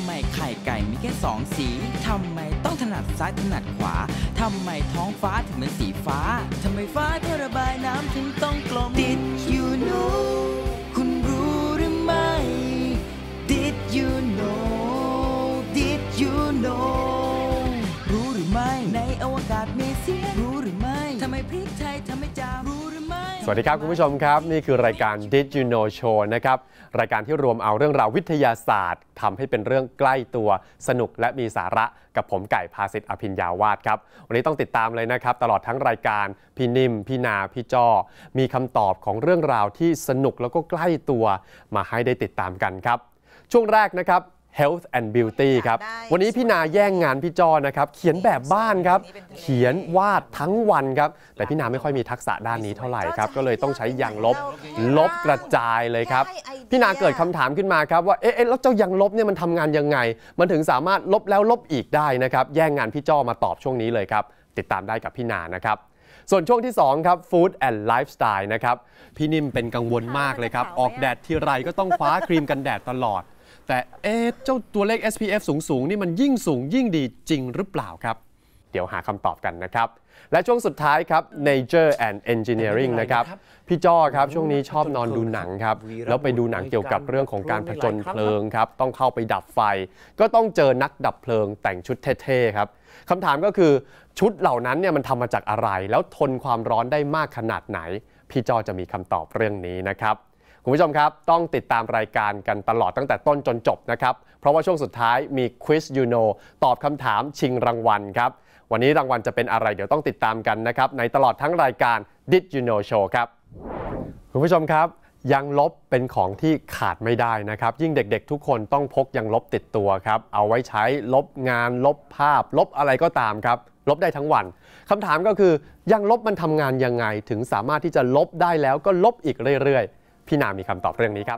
ำไมไข่ไก่มีแค่2 สีทำไมต้องถนัดซ้ายถนัดขวาทำไมท้องฟ้าถึงเป็นสีฟ้าทำไมฟ้าท่อระบายน้ำถึงต้องกลม Did you know คุณรู้หรือไม่ Did you know Did you know รู้หรือไม่ในอวกาศมีเสียงรู้หรือไม่ทำไมพริกไทยทำไมจามรู้หรือไม่สวัสดีครับคุณผู้ชมครับนี่คือรายการ Did you know Show นะครับรายการที่รวมเอาเรื่องราววิทยาศาสตร์ทำให้เป็นเรื่องใกล้ตัวสนุกและมีสาระกับผมไก่ภาสิทธิ์อภิญญาวาสครับวันนี้ต้องติดตามเลยนะครับตลอดทั้งรายการพี่นิ่มพี่นาพี่จ้อมีคำตอบของเรื่องราวที่สนุกแล้วก็ใกล้ตัวมาให้ได้ติดตามกันครับช่วงแรกนะครับ Health and Beauty ครับวันนี้พี่นาแย่งงานพี่จ้อนะครับเขียนแบบบ้านครับเขียนวาดทั้งวันครับแต่พี่นาไม่ค่อยมีทักษะด้านนี้เท่าไหร่ครับก็เลยต้องใช้ยางลบกระจายเลยครับพี่นาเกิดคำถามขึ้นมาครับว่าแล้วเจ้ายางลบเนี่ยมันทำงานยังไงมันถึงสามารถลบแล้วลบอีกได้นะครับแย่งงานพี่จ้อมาตอบช่วงนี้เลยครับติดตามได้กับพี่นานะครับส่วนช่วงที่2ครับ Food and Lifestyle นะครับพี่นิ่มเป็นกังวลมากเลยครับออกแดดทีไรก็ต้องคว้าครีมกันแดดตลอดแต่เจ้าตัวเลข SPF สูงนี่มันยิ่งสูงยิ่งดีจริงหรือเปล่าครับเดี๋ยวหาคำตอบกันนะครับและช่วงสุดท้ายครับ Nature and Engineering นะครับพี่จ้อครับช่วงนี้ชอบนอนดูหนังครับแล้วไปดูหนังเกี่ยวกับเรื่องของการผจญเพลิงครับต้องเข้าไปดับไฟก็ต้องเจอนักดับเพลิงแต่งชุดเท่ๆครับคำถามก็คือชุดเหล่านั้นเนี่ยมันทำมาจากอะไรแล้วทนความร้อนได้มากขนาดไหนพี่จ้อจะมีคำตอบเรื่องนี้นะครับคุณผู้ชมครับต้องติดตามรายการกันตลอดตั้งแต่ต้นจนจบนะครับเพราะว่าช่วงสุดท้ายมี Quiz You Know ตอบคำถามชิงรางวัลครับวันนี้รางวัลจะเป็นอะไรเดี๋ยวต้องติดตามกันนะครับในตลอดทั้งรายการ Did You Know Show ครับคุณผู้ชมครับยางลบเป็นของที่ขาดไม่ได้นะครับยิ่งเด็กๆทุกคนต้องพกยางลบติดตัวครับเอาไว้ใช้ลบงานลบภาพลบอะไรก็ตามครับลบได้ทั้งวันคำถามก็คือยางลบมันทำงานยังไงถึงสามารถที่จะลบได้แล้วก็ลบอีกเรื่อยๆพี่นามีคำตอบเรื่องนี้ครับ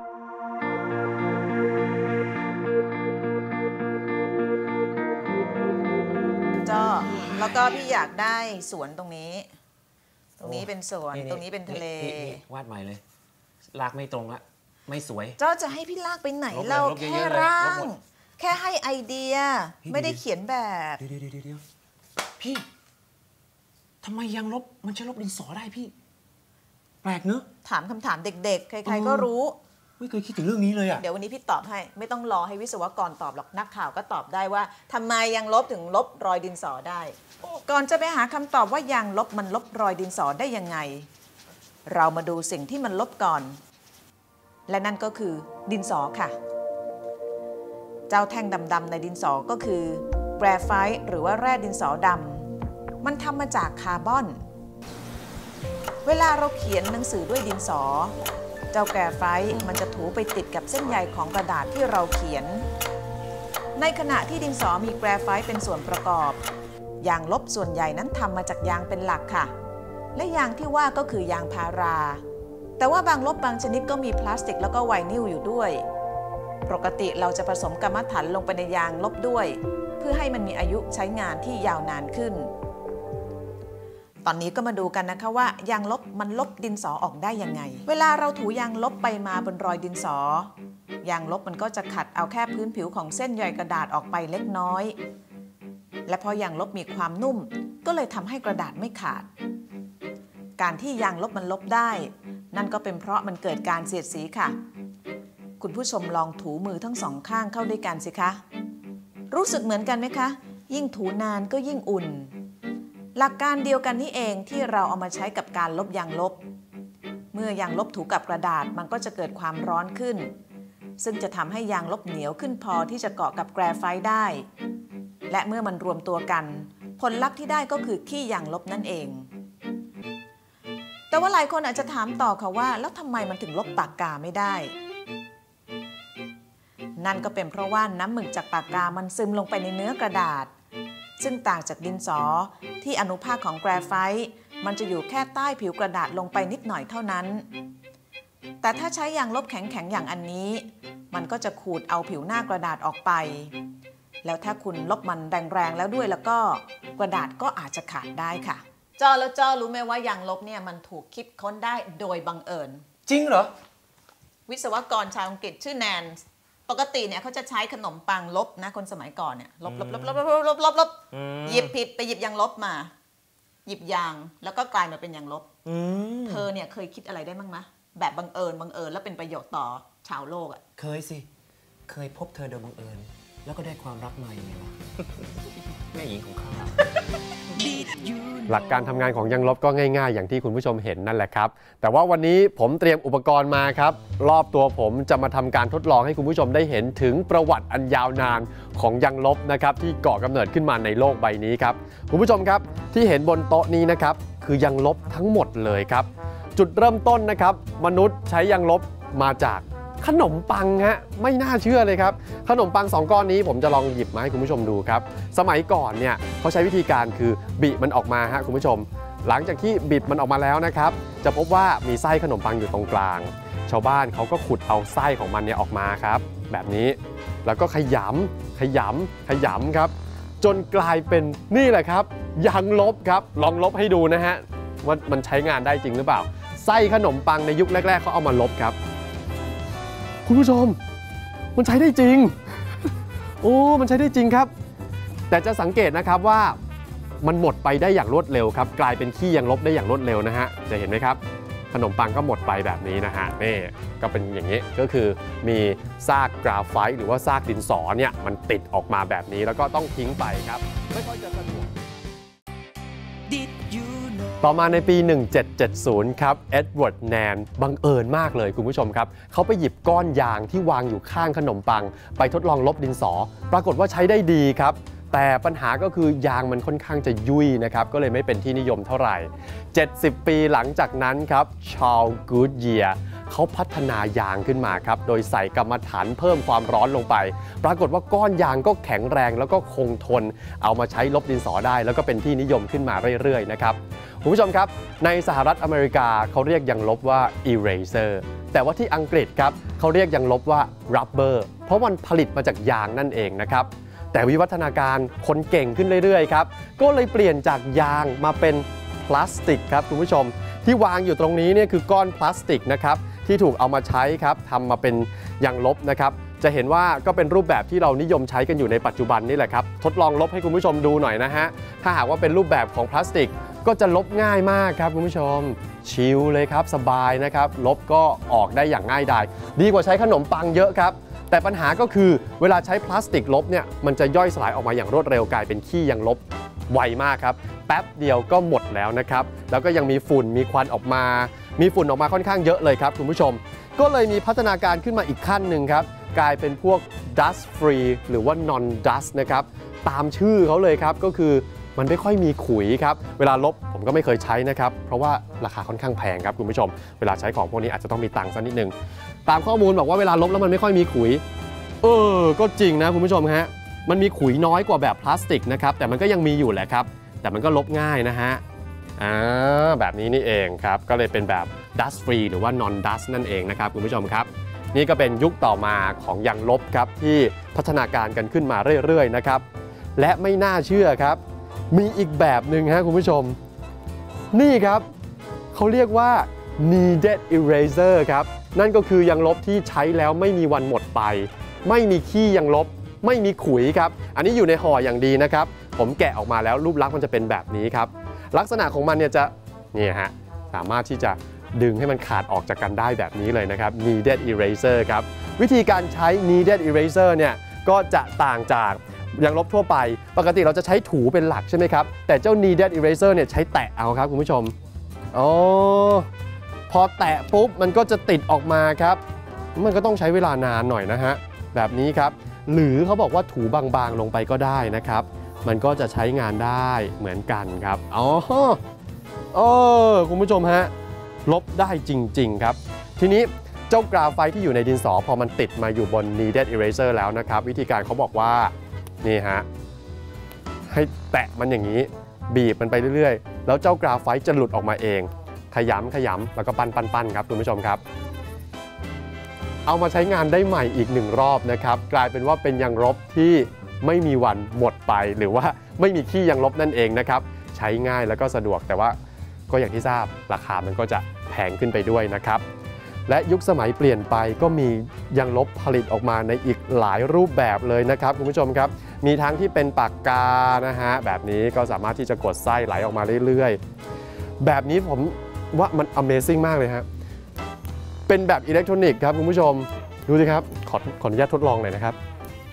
จ้อแล้วก็พี่อยากได้สวนตรงนี้เป็นสวนตรงนี้เป็นทะเลวาดใหม่เลยลากไม่ตรงละไม่สวยจ้อจะให้พี่ลากไปไหนเราแค่ร่างแค่ให้ไอเดียไม่ได้เขียนแบบเดี๋ยวพี่ทำไมยางลบมันใช้ลบดินสอได้พี่แปลกเนอะถามคำถามเด็กๆใครๆก็รู้ไม่เคยคิดถึงเรื่องนี้เลยอ่ะเดี๋ยววันนี้พี่ตอบให้ไม่ต้องรอให้วิศวกรตอบหรอกนักข่าวก็ตอบได้ว่าทำไมยางลบถึงลบรอยดินสอได้ก่อนจะไปหาคำตอบว่ายางลบมันลบรอยดินสอได้ยังไงเรามาดูสิ่งที่มันลบก่อนและนั่นก็คือดินสอค่ะเจ้าแท่งดำๆในดินสอก็คือแกรไฟต์หรือว่าแร่ดินสอดำมันทำมาจากคาร์บอนเวลาเราเขียนหนังสือด้วยดินสอเจ้าแกรไฟต์มันจะถูไปติดกับเส้นใยของกระดาษที่เราเขียนในขณะที่ดินสอมีแกรไฟต์เป็นส่วนประกอบยางลบส่วนใหญ่นั้นทำมาจากยางเป็นหลักค่ะและยางที่ว่าก็คือยางพาราแต่ว่าบางลบบางชนิดก็มีพลาสติกแล้วก็ไวนิลอยู่ด้วยปกติเราจะผสมกัมมันถันลงไปในยางลบด้วยเพื่อให้มันมีอายุใช้งานที่ยาวนานขึ้นตอนนี้ก็มาดูกันนะคะว่ายางลบมันลบดินสอออกได้ยังไงเวลาเราถูยางลบไปมาบนรอยดินสอยางลบมันก็จะขัดเอาแค่พื้นผิวของเส้นใยกระดาษออกไปเล็กน้อยและพอยางลบมีความนุ่มก็เลยทำให้กระดาษไม่ขาดการที่ยางลบมันลบได้นั่นก็เป็นเพราะมันเกิดการเสียดสีค่ะคุณผู้ชมลองถูมือทั้งสองข้างเข้าด้วยกันสิคะรู้สึกเหมือนกันไหมคะยิ่งถูนานก็ยิ่งอุ่นหลักการเดียวกันนี่เองที่เราเอามาใช้กับการลบยางลบเมื่อยางลบถูกับกระดาษมันก็จะเกิดความร้อนขึ้นซึ่งจะทำให้ยางลบเหนียวขึ้นพอที่จะเกาะกับแกรไฟต์ได้และเมื่อมันรวมตัวกันผลลัพธ์ที่ได้ก็คือขี้ยางลบนั่นเองแต่ว่าหลายคนอาจจะถามต่อค่ะว่าแล้วทำไมมันถึงลบปากกาไม่ได้นั่นก็เป็นเพราะว่าน้ำหมึกจากปากกามันซึมลงไปในเนื้อกระดาษซึ่งต่างจากดินสอที่อนุภาคของแกรไฟต์มันจะอยู่แค่ใต้ผิวกระดาษลงไปนิดหน่อยเท่านั้นแต่ถ้าใช้ยางลบแข็งๆอย่างอันนี้มันก็จะขูดเอาผิวหน้ากระดาษออกไปแล้วถ้าคุณลบมันแรงๆแล้วด้วยแล้วก็กระดาษก็อาจจะขาดได้ค่ะจ้อรู้ไหมว่ายางลบเนี่ยมันถูกคิดค้นได้โดยบังเอิญจริงเหรอวิศวกรชาวอังกฤษชื่อแนนโตปกติเนี่ยเขาจะใช้ขนมปังลบนะคนสมัยก่อนเนี่ยลบหยิบผิดไปหยิบยางลบมาหยิบยางแล้วก็กลายมาเป็นยางลบเธอเนี่ยเคยคิดอะไรได้บ้างไหมแบบบังเอิญแล้วเป็นประโยชน์ต่อชาวโลกอ่ะเคยสิเคยพบเธอโดยบังเอิญแล้วก็ได้ความรักใหม่ไงวะ แม่หญิงของข้าหลักการทำงานของยางลบก็ง่ายๆอย่างที่คุณผู้ชมเห็นนั่นแหละครับแต่ว่าวันนี้ผมเตรียมอุปกรณ์มาครับรอบตัวผมจะมาทำการทดลองให้คุณผู้ชมได้เห็นถึงประวัติอันยาวนานของยางลบนะครับที่ก่อกำเนิดขึ้นมาในโลกใบนี้ครับคุณผู้ชมครับที่เห็นบนโต๊ะนี้นะครับคือยางลบทั้งหมดเลยครับจุดเริ่มต้นนะครับมนุษย์ใช้ยางลบมาจากขนมปังฮะไม่น่าเชื่อเลยครับขนมปัง2ก้อนนี้ผมจะลองหยิบมาให้คุณผู้ชมดูครับสมัยก่อนเนี่ยเขาใช้วิธีการคือบิมันออกมาฮะคุณผู้ชมหลังจากที่บิดมันออกมาแล้วนะครับจะพบว่ามีไส้ขนมปังอยู่ตรงกลางชาวบ้านเขาก็ขุดเอาไส้ของมันเนี่ยออกมาครับแบบนี้แล้วก็ขยำครับจนกลายเป็นนี่แหละครับยางลบครับลองลบให้ดูนะฮะว่ามันใช้งานได้จริงหรือเปล่าไส้ขนมปังในยุคแรกๆเขาเอามาลบครับคุณผู้ชมมันใช้ได้จริงโอ้มันใช้ได้จริงครับแต่จะสังเกตนะครับว่ามันหมดไปได้อย่างรวดเร็วครับกลายเป็นขี้ยางลบได้อย่างรวดเร็วนะฮะจะเห็นไหมครับขนมปังก็หมดไปแบบนี้นะฮะนี่ก็เป็นอย่างนี้ก็คือมีซากกราไฟต์หรือว่าซากดินสอเนี่ยมันติดออกมาแบบนี้แล้วก็ต้องทิ้งไปครับไม่ค่อยจะสะดวกต่อมาในปี 1770 ครับเอ็ดเวิร์ดแนนบังเอิญมากเลยคุณผู้ชมครับเขาไปหยิบก้อนยางที่วางอยู่ข้างขนมปังไปทดลองลบดินสอปรากฏว่าใช้ได้ดีครับแต่ปัญหาก็คือยางมันค่อนข้างจะยุ่ยนะครับก็เลยไม่เป็นที่นิยมเท่าไหร่70 ปีหลังจากนั้นครับชาร์ลส์กูดเยียร์เขาพัฒนายางขึ้นมาครับโดยใส่กรรมฐานเพิ่มความร้อนลงไปปรากฏว่าก้อนยางก็แข็งแรงแล้วก็คงทนเอามาใช้ลบดินสอได้แล้วก็เป็นที่นิยมขึ้นมาเรื่อยๆนะครับคุณผู้ชมครับในสหรัฐอเมริกาเขาเรียกยางลบว่า eraser แต่ว่าที่อังกฤษครับเขาเรียกยางลบว่า rubber เพราะมันผลิตมาจากยางนั่นเองนะครับแต่วิวัฒนาการคนเก่งขึ้นเรื่อยๆครับก็เลยเปลี่ยนจากยางมาเป็นพลาสติกครับคุณผู้ชมที่วางอยู่ตรงนี้เนี่ยคือก้อนพลาสติกนะครับที่ถูกเอามาใช้ครับทำมาเป็นยางลบนะครับจะเห็นว่าก็เป็นรูปแบบที่เรานิยมใช้กันอยู่ในปัจจุบันนี่แหละครับทดลองลบให้คุณผู้ชมดูหน่อยนะฮะถ้าหากว่าเป็นรูปแบบของพลาสติกก็จะลบง่ายมากครับคุณผู้ชมชิลเลยครับสบายนะครับลบก็ออกได้อย่างง่ายดายดีกว่าใช้ขนมปังเยอะครับแต่ปัญหาก็คือเวลาใช้พลาสติกลบเนี่ยมันจะย่อยสลายออกมาอย่างรวดเร็วกลายเป็นขี้ยางลบไวมากครับแป๊บเดียวก็หมดแล้วนะครับแล้วก็ยังมีฝุ่นมีควันออกมามีฝุ่นออกมาค่อนข้างเยอะเลยครับคุณผู้ชมก็เลยมีพัฒนาการขึ้นมาอีกขั้นหนึ่งครับกลายเป็นพวก dust free หรือว่า non dust นะครับตามชื่อเขาเลยครับก็คือมันไม่ค่อยมีขุยครับเวลาลบผมก็ไม่เคยใช้นะครับเพราะว่าราคาค่อนข้างแพงครับคุณผู้ชมเวลาใช้ของพวกนี้อาจจะต้องมีตังค์สักนิดนึงตามข้อมูลบอกว่าเวลาลบแล้วมันไม่ค่อยมีขุยก็จริงนะคุณผู้ชมฮะมันมีขุยน้อยกว่าแบบพลาสติกนะครับแต่มันก็ยังมีอยู่แหละครับแต่มันก็ลบง่ายนะฮะแบบนี้นี่เองครับก็เลยเป็นแบบ dust free หรือว่า non dust นั่นเองนะครับคุณผู้ชมครับนี่ก็เป็นยุคต่อมาของยางลบครับที่พัฒนาการกันขึ้นมาเรื่อยๆนะครับและไม่น่าเชื่อครับมีอีกแบบหนึ่งฮะคุณผู้ชมนี่ครับเขาเรียกว่า needed eraser ครับนั่นก็คือยางลบที่ใช้แล้วไม่มีวันหมดไปไม่มีขี้ยางลบไม่มีขุยครับอันนี้อยู่ในห่ออย่างดีนะครับผมแกะออกมาแล้วรูปลักษณ์มันจะเป็นแบบนี้ครับลักษณะของมันเนี่ยจะนี่ฮะสามารถที่จะดึงให้มันขาดออกจากกันได้แบบนี้เลยนะครับ needed eraser ครับวิธีการใช้ needed eraser เนี่ยก็จะต่างจากยางลบทั่วไปปกติเราจะใช้ถูเป็นหลักใช่ไหมครับแต่เจ้า needed eraser เนี่ยใช้แตะเอาครับคุณผู้ชมพอแตะปุ๊บมันก็จะติดออกมาครับมันก็ต้องใช้เวลานานหน่อยนะฮะแบบนี้ครับหรือเขาบอกว่าถูบางๆลงไปก็ได้นะครับมันก็จะใช้งานได้เหมือนกันครับคุณผู้ชมฮะลบได้จริงๆครับทีนี้เจ้ากราไฟต์ที่อยู่ในดินสอพอมันติดมาอยู่บน needed eraser แล้วนะครับวิธีการเขาบอกว่านี่ฮะให้แตะมันอย่างนี้บีบมันไปเรื่อยๆแล้วเจ้ากราไฟต์จะหลุดออกมาเองขยำแล้วก็ปั้นครับคุณผู้ชมครับเอามาใช้งานได้ใหม่อีก1รอบนะครับกลายเป็นว่าเป็นยางลบที่ไม่มีวันหมดไปหรือว่าไม่มีขี้ยางลบนั่นเองนะครับใช้ง่ายแล้วก็สะดวกแต่ว่าก็อย่างที่ทราบราคามันก็จะแพงขึ้นไปด้วยนะครับและยุคสมัยเปลี่ยนไปก็มียางลบผลิตออกมาในอีกหลายรูปแบบเลยนะครับคุณผู้ชมครับมีทั้งที่เป็นปากกานะฮะแบบนี้ก็สามารถที่จะกดไส้ไหลออกมาเรื่อยๆแบบนี้ผมว่ามัน Amazing มากเลยฮะเป็นแบบอิเล็กทรอนิกส์ครับคุณผู้ชมดูสิครับขออนุญาตทดลองหน่อยนะครับ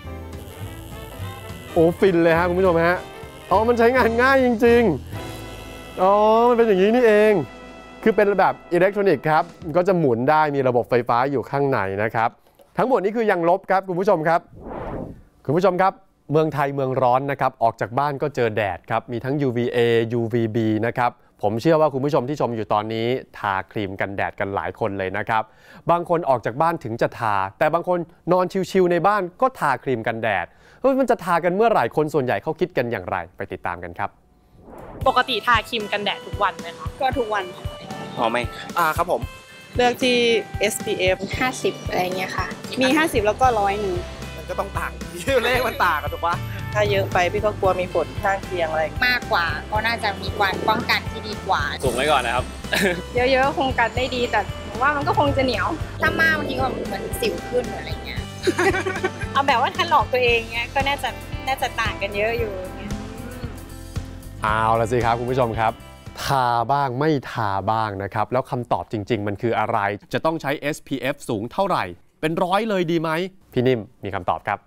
โอ้ฟินเลยฮะคุณผู้ชมฮะอ๋อมันใช้งานง่ายจริงๆอ๋อมันเป็นอย่างนี้นี่เองคือเป็นแบบอิเล็กทรอนิกส์ครับก็จะหมุนได้มีระบบไฟฟ้าอยู่ข้างในนะครับทั้งหมดนี้คือยางลบครับคุณผู้ชมครับคุณผู้ชมครับเมืองไทยเมืองร้อนนะครับออกจากบ้านก็เจอแดดครับมีทั้ง UVA UVB นะครับผมเชื่อว่าคุณผู้ชมที่ชมอยู่ตอนนี้ทาครีมกันแดดกันหลายคนเลยนะครับบางคนออกจากบ้านถึงจะทาแต่บางคนนอนชิลๆในบ้านก็ทาครีมกันแดดมันจะทากันเมื่อไหร่คนส่วนใหญ่เขาคิดกันอย่างไรไปติดตามกันครับปกติทาครีมกันแดดทุกวันไหมคะก็ทุกวันอ๋อไม่ครับผมเลือกที่ SPF 50อะไรเงี้ยค่ะมี50แล้วก็100 มันก็ต้องต่างเลขมันต่างกันถูกปะถ้าเยอะไปพี่ก็กลัวมีผลข้างเคียงอะไรมากกว่าก็น่าจะมีการป้องกันที่ดีกว่าสูงไว้ก่อนนะครับเยอะๆคงกันได้ดีแต่ผมว่ามันก็คงจะเหนียวถ้ามากบางทีก็เหมือนสิวขึ้นอะไรเงี้ยเอาแบบว่าถลอกตัวเองเงี้ยก็น่าจะต่างกันเยอะอยู่เงี้ยเอาละสิครับคุณผู้ชมครับทาบ้างไม่ทาบ้างนะครับแล้วคำตอบจริงๆมันคืออะไรจะต้องใช้ SPF สูงเท่าไหร่เป็น100เลยดีไหมพี่นิ่มมีคำตอบครับ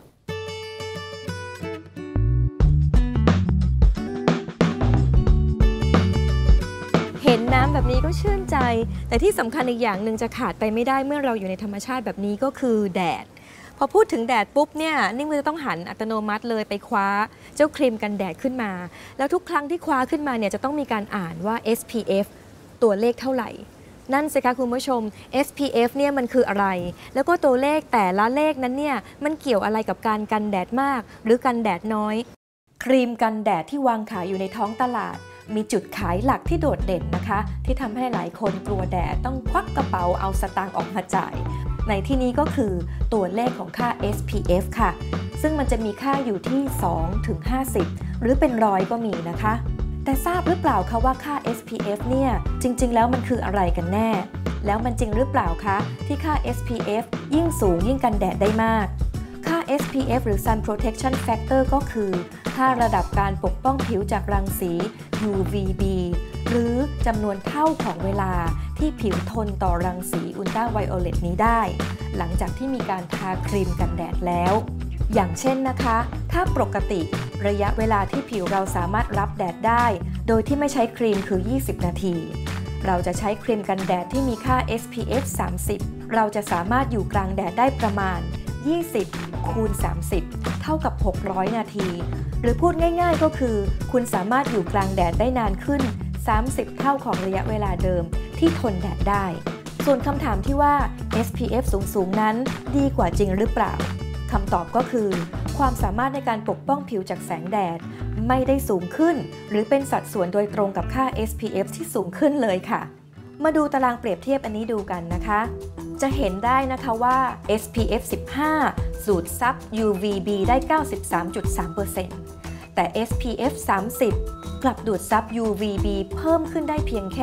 เห็นน้ำแบบนี้ก็ชื่นใจแต่ที่สำคัญอีกอย่างหนึ่งจะขาดไปไม่ได้เมื่อเราอยู่ในธรรมชาติแบบนี้ก็คือแดดพอพูดถึงแดดปุ๊บเนี่ยนิ่มก็จะต้องหันอัตโนมัติเลยไปคว้าเจ้าครีมกันแดดขึ้นมาแล้วทุกครั้งที่คว้าขึ้นมาเนี่ยจะต้องมีการอ่านว่า SPF ตัวเลขเท่าไหร่นั่นสิคะคุณผู้ชม SPF เนี่ยมันคืออะไรแล้วก็ตัวเลขแต่ละเลขนั้นเนี่ยมันเกี่ยวอะไรกับการกันแดดมากหรือกันแดดน้อยครีมกันแดดที่วางขายอยู่ในท้องตลาดมีจุดขายหลักที่โดดเด่นนะคะที่ทำให้หลายคนกลัวแดดต้องควักกระเป๋าเอาสตางค์ออกมาจ่ายในที่นี้ก็คือตัวเลขของค่า SPF ค่ะซึ่งมันจะมีค่าอยู่ที่2 ถึง 50หรือเป็น100ก็มีนะคะแต่ทราบหรือเปล่าคะว่าค่า SPF เนี่ยจริงๆแล้วมันคืออะไรกันแน่แล้วมันจริงหรือเปล่าคะที่ค่า SPF ยิ่งสูงยิ่งกันแดดได้มากค่า SPF หรือ Sun Protection Factor ก็คือค่าระดับการปกป้องผิวจากรังสี UVB หรือจำนวนเท่าของเวลาที่ผิวทนต่อรังสีอุลตราไวโอเลตนี้ได้หลังจากที่มีการทาครีมกันแดดแล้วอย่างเช่นนะคะถ้าปกติระยะเวลาที่ผิวเราสามารถรับแดดได้โดยที่ไม่ใช้ครีมคือ20นาทีเราจะใช้ครีมกันแดดที่มีค่า SPF 30เราจะสามารถอยู่กลางแดดได้ประมาณ20 คูณ 30เท่ากับ600นาทีหรือพูดง่ายๆก็คือคุณสามารถอยู่กลางแดดได้นานขึ้น30เท่าของระยะเวลาเดิมที่ทนแดดได้ส่วนคำถามที่ว่า SPF สูงๆนั้นดีกว่าจริงหรือเปล่าคำตอบก็คือความสามารถในการปกป้องผิวจากแสงแดดไม่ได้สูงขึ้นหรือเป็นสัดส่วนโดยตรงกับค่า SPF ที่สูงขึ้นเลยค่ะมาดูตารางเปรียบเทียบอันนี้ดูกันนะคะจะเห็นได้นะคะว่า SPF 15 สูดซับ UVB ได้ 93.3% แต่ SPF 30 กลับดูดซับ UVB เพิ่มขึ้นได้เพียงแค่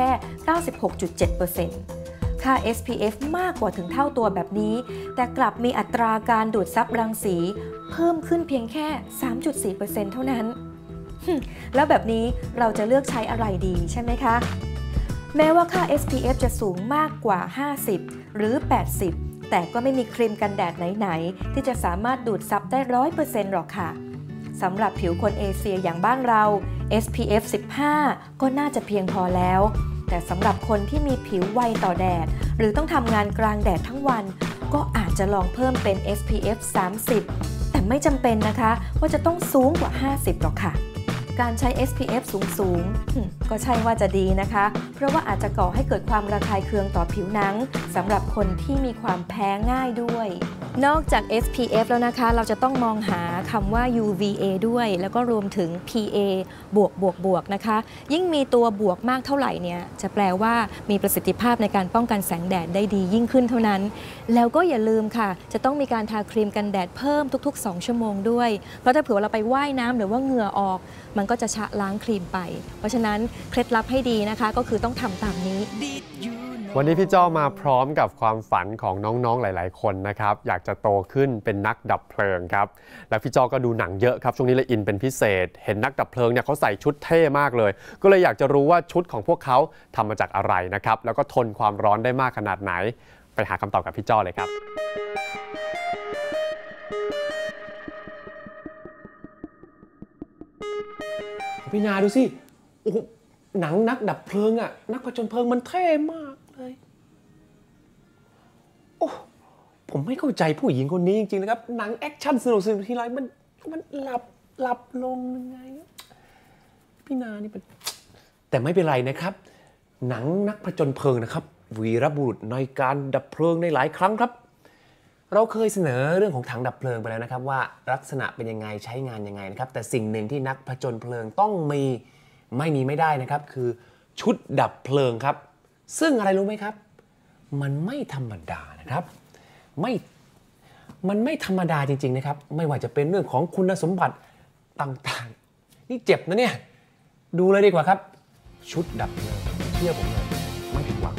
96.7%ค่า SPF มากกว่าถึงเท่าตัวแบบนี้แต่กลับมีอัตราการดูดซับรังสีเพิ่มขึ้นเพียงแค่ 3.4% เท่านั้น แล้วแบบนี้เราจะเลือกใช้อะไรดีใช่ไหมคะแม้ว่าค่า SPF จะสูงมากกว่า50หรือ80แต่ก็ไม่มีครีมกันแดดไหนๆที่จะสามารถดูดซับได้ 100% หรอกค่ะสำหรับผิวคนเอเชียอย่างบ้านเรา SPF 15 ก็น่าจะเพียงพอแล้วแต่สำหรับคนที่มีผิวไวต่อแดดหรือต้องทำงานกลางแดดทั้งวันก็อาจจะลองเพิ่มเป็น SPF 30แต่ไม่จำเป็นนะคะว่าจะต้องสูงกว่า50หรอกค่ะการใช้ SPF สูงก็ใช่ว่าจะดีนะคะเพราะว่าอาจจะก่อให้เกิดความระคายเคืองต่อผิวหนังสำหรับคนที่มีความแพ้ง่ายด้วยนอกจาก SPF แล้วนะคะเราจะต้องมองหาคำว่า UVA ด้วยแล้วก็รวมถึง PA บวกนะคะยิ่งมีตัวบวกมากเท่าไหร่เนี่ยจะแปลว่ามีประสิทธิภาพในการป้องกันแสงแดดได้ดียิ่งขึ้นเท่านั้นแล้วก็อย่าลืมค่ะจะต้องมีการทาครีมกันแดดเพิ่มทุกๆ2ชั่วโมงด้วยเพราะถ้าเผื่อเราไปว่ายน้ำหรือว่าเหงื่อออกมันก็จะชะล้างครีมไปเพราะฉะนั้นเคล็ดลับให้ดีนะคะก็คือต้องทำตามนี้วันนี้พี่จ้อมาพร้อมกับความฝันของน้องๆหลายๆคนนะครับอยากจะโตขึ้นเป็นนักดับเพลิงครับและพี่จ้อก็ดูหนังเยอะครับช่วงนี้เลยอินเป็นพิเศษเห็นนักดับเพลิงเนี่ยเขาใส่ชุดเท่มากเลยก็เลยอยากจะรู้ว่าชุดของพวกเขาทำมาจากอะไรนะครับแล้วก็ทนความร้อนได้มากขนาดไหนไปหาคำตอบกับพี่จ้อเลยครับพี่นาดูสิโอ้หนังนักดับเพลิงอ่ะนักผจญเพลิงมันเท่มากเลยโอ้ผมไม่เข้าใจผู้หญิงคนนี้จริงๆนะครับหนังแอคชั่นสนุกทีไรมันหลับลงยังไงพี่นานี่เป็นแต่ไม่เป็นไรนะครับหนังนักผจญเพลิงนะครับวีรบุรุษในการดับเพลิงในหลายครั้งครับเราเคยเสนอเรื่องของถังดับเพลิงไปแล้วนะครับว่าลักษณะเป็นยังไงใช้งานยังไงนะครับแต่สิ่งหนึ่งที่นักผจญเพลิงต้องมีไม่ได้นะครับคือชุดดับเพลิงครับซึ่งอะไรรู้ไหมครับมันไม่ธรรมดานะครับมันไม่ธรรมดาจริงๆนะครับไม่ว่าจะเป็นเรื่องของคุณสมบัติต่างๆนี่เจ็บนะเนี่ยดูเลยดีกว่าครับชุดดับเพลิงเชื่อผมเลยไม่ผิดหวัง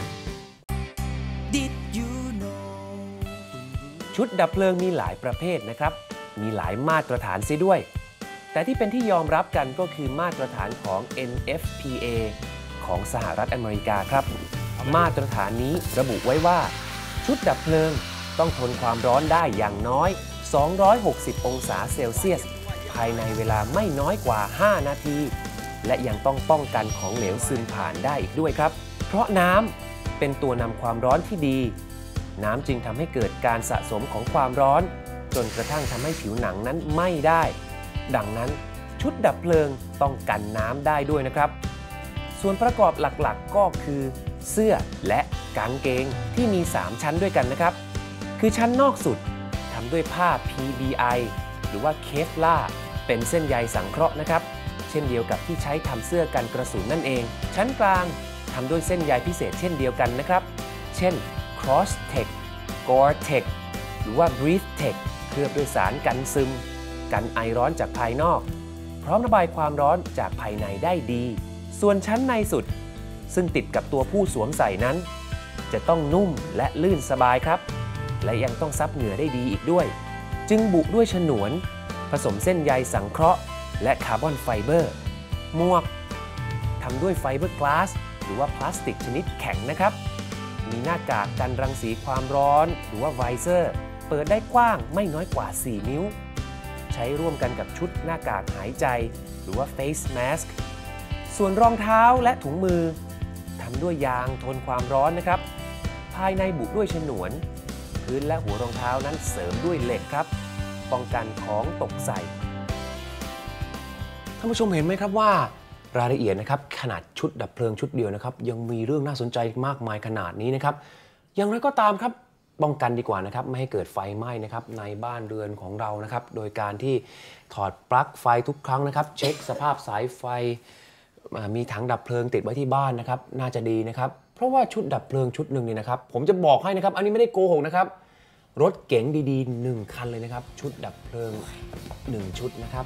ชุดดับเพลิงมีหลายประเภทนะครับมีหลายมาตรฐานเสียด้วยแต่ที่เป็นที่ยอมรับกันก็คือมาตรฐานของ NFPA ของสหรัฐอเมริกาครับมาตรฐานนี้ระบุไว้ว่าชุดดับเพลิงต้องทนความร้อนได้อย่างน้อย260องศาเซลเซียสภายในเวลาไม่น้อยกว่า5นาทีและยังต้องป้องกันของเหลวซึมผ่านได้อีกด้วยครับเพราะน้ำเป็นตัวนำความร้อนที่ดีน้ำจึงทำให้เกิดการสะสมของความร้อนจนกระทั่งทำให้ผิวหนังนั้นไหม้ได้ดังนั้นชุดดับเพลิงต้องกันน้ำได้ด้วยนะครับส่วนประกอบหลักๆก็คือเสื้อและกางเกงที่มี3ชั้นด้วยกันนะครับคือชั้นนอกสุดทำด้วยผ้า PBI หรือว่าเคฟลาร์เป็นเส้นใยสังเคราะห์นะครับเช่นเดียวกับที่ใช้ทำเสื้อกันกระสุนนั่นเองชั้นกลางทำด้วยเส้นใยพิเศษเช่นเดียวกันนะครับเช่น Crosstech Gore-Tex หรือว่า Breathe-Tech เคลือบด้วยสารกันซึมกันไอร้อนจากภายนอกพร้อมระบายความร้อนจากภายในได้ดีส่วนชั้นในสุดซึ่งติดกับตัวผู้สวมใส่นั้นจะต้องนุ่มและลื่นสบายครับและยังต้องซับเหงื่อได้ดีอีกด้วยจึงบุด้วยฉนวนผสมเส้นใยสังเคราะห์และคาร์บอนไฟเบอร์หมวกทำด้วยไฟเบอร์กลาสหรือว่าพลาสติกชนิดแข็งนะครับมีหน้ากากกันรังสีความร้อนหรือว่าไวเซอร์เปิดได้กว้างไม่น้อยกว่า4นิ้วใช้ร่วมกันกับชุดหน้ากากหายใจหรือว่า Face Mask ส่วนรองเท้าและถุงมือทำด้วยยางทนความร้อนนะครับภายในบุด้วยฉนวนพื้นและหัวรองเท้านั้นเสริมด้วยเหล็กครับป้องกันของตกใส่ท่านผู้ชมเห็นไหมครับว่ารายละเอียดนะครับขนาดชุดดับเพลิงชุดเดียวนะครับยังมีเรื่องน่าสนใจมากมายขนาดนี้นะครับอย่างไรก็ตามครับป้องกันดีกว่านะครับไม่ให้เกิดไฟไหม้นะครับในบ้านเรือนของเรานะครับโดยการที่ถอดปลั๊กไฟทุกครั้งนะครับเช็คสภาพสายไฟมีถังดับเพลิงติดไว้ที่บ้านนะครับน่าจะดีนะครับเพราะว่าชุดดับเพลิงชุดหนึ่งนี่นะครับผมจะบอกให้นะครับอันนี้ไม่ได้โกหกนะครับรถเก๋งดีๆ1คันเลยนะครับชุดดับเพลิง1ชุดนะครับ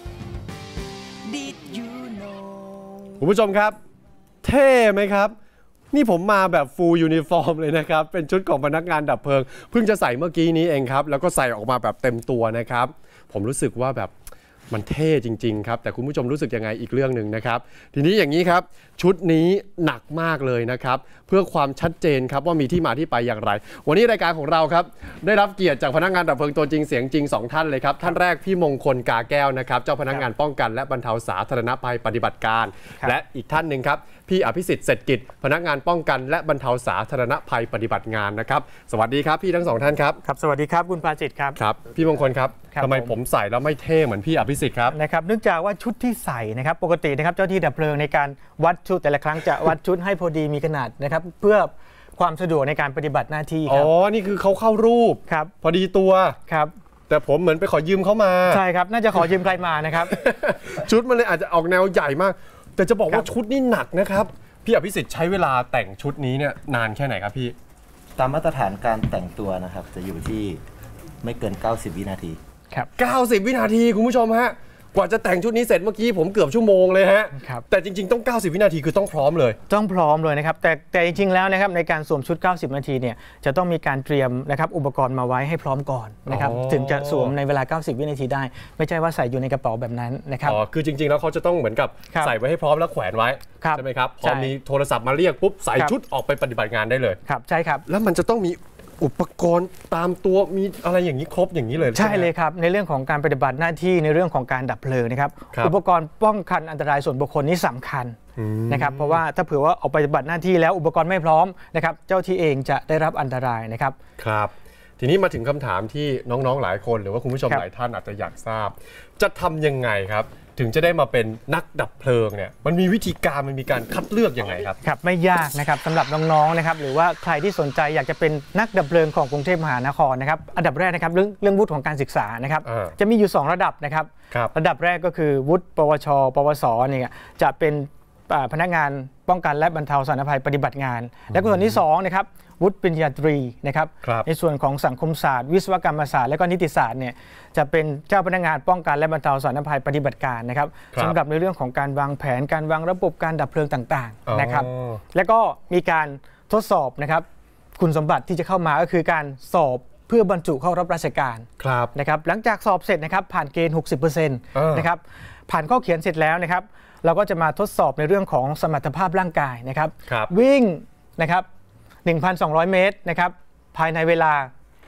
คุณผู้ชมครับเท่ไหมครับนี่ผมมาแบบฟูลยูนิฟอร์มเลยนะครับเป็นชุดของพนักงานดับเพลิงเพิ่งจะใส่เมื่อกี้นี้เองครับแล้วก็ใส่ออกมาแบบเต็มตัวนะครับผมรู้สึกว่าแบบมันเท่จริงๆครับแต่คุณผู้ชมรู้สึกยังไงอีกเรื่องหนึ่งนะครับทีนี้อย่างนี้ครับชุดนี้หนักมากเลยนะครับเพื่อความชัดเจนครับว่ามีที่มาที่ไปอย่างไรวันนี้รายการของเราครับได้รับเกียรติจากพนักงานดับเพลิงตัวจริงเสียงจริง2ท่านเลยครับท่านแรกพี่มงคลกาแก้วนะครับเจ้าพนักงานป้องกันและบรรเทาสาธารณภัยปฏิบัติการและอีกท่านหนึ่งครับพี่อภิสิทธิ์เศรษฐกิจพนักงานป้องกันและบรรเทาสาธารณภัยปฏิบัติงานนะครับสวัสดีครับพี่ทั้ง2ท่านครับครับสวัสดีครับคุณปาจิตครับครับพี่มงคลครับทำไมผมใส่แล้วไม่เท่เหมือนพี่อภิสิทธิ์ครับนะครับเนื่องจากว่าชุดที่ใส่นะครับปกตินะครับเจ้าที่ดับเพลิงในการวัดชุดแต่ละครั้งจะวัดชุดให้พอดีมีขนาดนะครับเพื่อความสะดวกในการปฏิบัติหน้าที่ครับอ๋อนี่คือเขาเข้ารูปครับพอดีตัวครับแต่ผมเหมือนไปขอยืมเขามาใช่ครับน่าจะขอยืมใครมานะครับชุดมันเลยอาจจะออกแนวใหญ่มากแต่จะบอกว่าชุดนี่หนักนะครับพี่อภิสิทธิ์ใช้เวลาแต่งชุดนี้เนี่ยนานแค่ไหนครับพี่ตามมาตรฐานการแต่งตัวนะครับจะอยู่ที่ไม่เกิน90วินาทีครับ90วินาทีคุณผู้ชมฮะกว่าจะแต่งชุดนี้เสร็จเมื่อกี้ผมเกือบชั่วโมงเลยฮะครับแต่จริงๆต้อง90วินาทีคือต้องพร้อมเลยต้องพร้อมเลยนะครับแต่จริงๆแล้วนะครับในการสวมชุด90นาทีเนี่ยจะต้องมีการเตรียมนะครับอุปกรณ์มาไว้ให้พร้อมก่อนนะครับถึงจะสวมในเวลา90วินาทีได้ไม่ใช่ว่าใส่อยู่ในกระเป๋าแบบนั้นนะครับคือจริงๆแล้วเขาจะต้องเหมือนกับใส่ไว้ให้พร้อมแล้วแขวนไว้ใช่ไหมครับพอมีโทรศัพท์มาเรียกปุ๊บใส่ชุดออกไปปฏิบัติงานได้เลยครับใช่ครับแล้วมันจะต้องมีอุปกรณ์ตามตัวมีอะไรอย่างนี้ครบอย่างนี้เลยใช่เลยครับในเรื่องของการปฏิบัติหน้าที่ในเรื่องของการดับเพลิงนะครับอุปกรณ์ป้องกันอันตรายส่วนบุคคลนี่สำคัญนะครับเพราะว่าถ้าเผื่อว่าออกปฏิบัติหน้าที่แล้วอุปกรณ์ไม่พร้อมนะครับเจ้าที่เองจะได้รับอันตรายนะครับครับทีนี้มาถึงคำถามที่น้องๆหลายคนหรือว่าคุณผู้ชมหลายท่านอาจจะอยากทราบจะทำยังไงครับถึงจะได้มาเป็นนักดับเพลิงเนี่ยมันมีวิธีการมันมีการคัดเลือกยังไงครับครับไม่ยากนะครับสำหรับน้องๆนะครับหรือว่าใครที่สนใจอยากจะเป็นนักดับเพลิงของกรุงเทพมหานครนะครับอันดับแรกนะครับเรื่องวุฒิของการศึกษานะครับจะมีอยู่2ระดับนะครับระดับแรกก็คือวุฒิปวชปวสเนี่ยจะเป็นพนักงานป้องกันและบรรเทาสาธารณภัยปฏิบัติงานและส่วนที่2นะครับวุฒิปริญญาตรีนะครับในส่วนของสังคมศาสตร์วิศวกรรมศาสตร์และก็นิติศาสตร์เนี่ยจะเป็นเจ้าพนักงานป้องกันและบรรเทาสาธารณภัยปฏิบัติการนะครับสำหรับในเรื่องของการวางแผนการวางระบบการดับเพลิงต่างๆนะครับแล้วก็มีการทดสอบนะครับคุณสมบัติที่จะเข้ามาก็คือการสอบเพื่อบรรจุเข้ารับราชการนะครับหลังจากสอบเสร็จนะครับผ่านเกณฑ์ 60% นะครับผ่านข้อเขียนเสร็จแล้วนะครับเราก็จะมาทดสอบในเรื่องของสมรรถภาพร่างกายนะครับวิ่งนะครับ1,200 เมตรนะครับภายในเวลา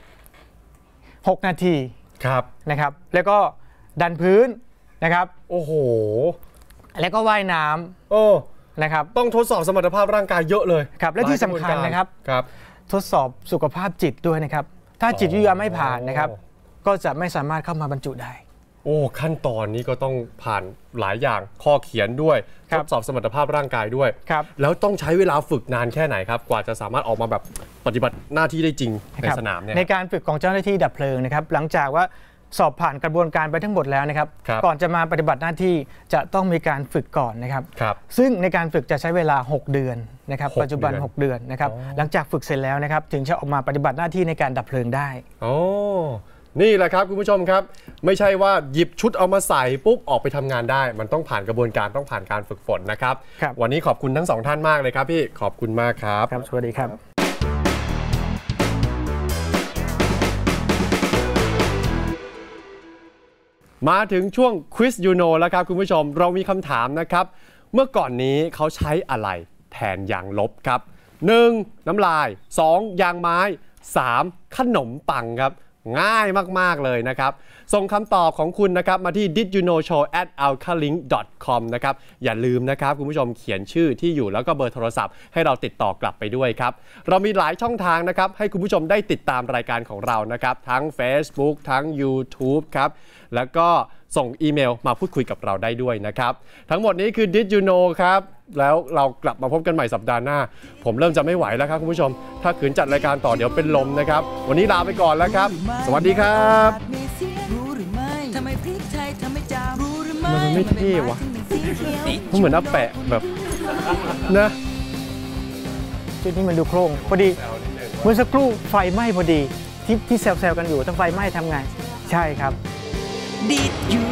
6นาทีนะครับแล้วก็ดันพื้นนะครับโอ้โหแล้วก็ว่ายน้ำนะครับต้องทดสอบสมรรถภาพร่างกายเยอะเลยครับและที่สำคัญนะครับทดสอบสุขภาพจิตด้วยนะครับถ้าจิตวิทยาไม่ผ่านนะครับก็จะไม่สามารถเข้ามาบรรจุได้โอ้ขั้นตอนนี้ก็ต้องผ่านหลายอย่างข้อเขียนด้วยทดสอบสมรรถภาพร่างกายด้วยแล้วต้องใช้เวลาฝึกนานแค่ไหนครับกว่าจะสามารถออกมาแบบปฏิบัติหน้าที่ได้จริงในสนามเนี่ยในการฝึกของเจ้าหน้าที่ดับเพลิงนะครับหลังจากว่าสอบผ่านกระบวนการไปทั้งหมดแล้วนะครับก่อนจะมาปฏิบัติหน้าที่จะต้องมีการฝึกก่อนนะครับซึ่งในการฝึกจะใช้เวลา6เดือนนะครับปัจจุบัน6เดือนนะครับหลังจากฝึกเสร็จแล้วนะครับถึงจะออกมาปฏิบัติหน้าที่ในการดับเพลิงได้นี่แหละครับคุณผู้ชมครับไม่ใช่ว่าหยิบชุดเอามาใส่ปุ๊บออกไปทำงานได้มันต้องผ่านกระบวนการต้องผ่านการฝึกฝนนะครับวันนี้ขอบคุณทั้ง2ท่านมากเลยครับพี่ขอบคุณมากครับสวัสดีครับมาถึงช่วง Quiz You Know แล้วครับคุณผู้ชมเรามีคำถามนะครับเมื่อก่อนนี้เขาใช้อะไรแทนยางลบครับ1น้ำลาย2ยางไม้3ขนมปังครับง่ายมากๆเลยนะครับส่งคำตอบของคุณนะครับมาที่ didyouknowshow@alkalink.com นะครับอย่าลืมนะครับคุณผู้ชมเขียนชื่อที่อยู่แล้วก็เบอร์โทรศัพท์ให้เราติดต่อกลับไปด้วยครับเรามีหลายช่องทางนะครับให้คุณผู้ชมได้ติดตามรายการของเรานะครับทั้ง Facebook ทั้ง YouTube ครับแล้วก็ส่งอีเมลมาพูดคุยกับเราได้ด้วยนะครับทั้งหมดนี้คือ Did You Know ครับแล้วเรากลับมาพบกันใหม่สัปดาห์หน้าผมเริ่มจะไม่ไหวแล้วครับคุณผู้ชมถ้าขืนจัดรายการต่อเดี๋ยวเป็นลมนะครับวันนี้ลาไปก่อนแล้วครับสวัสดีครับมันไม่เท่วะมันเหมือนอาแปะแบบนะจุดนี้มันดูโครงพอดีเมื่อสักครู่ไฟไหม้พอดีที่แซวๆกันอยู่ถ้าไฟไหม้ทำไงใช่ครับ Did you